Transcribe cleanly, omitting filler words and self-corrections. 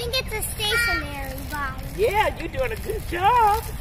think it's a stationary body. Yeah, you're doing a good job.